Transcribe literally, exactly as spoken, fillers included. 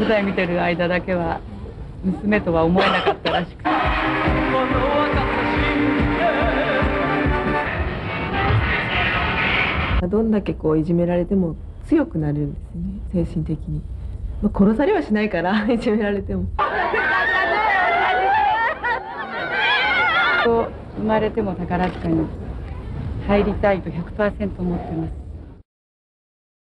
材見てる間だけは娘とは思えなかったらしくて。 どんだけこういじめられても強くなるんですね、精神的に。まあ、殺されはしないからいじめられても。 生まれても宝塚に入りたいとひゃくパーセント思ってます。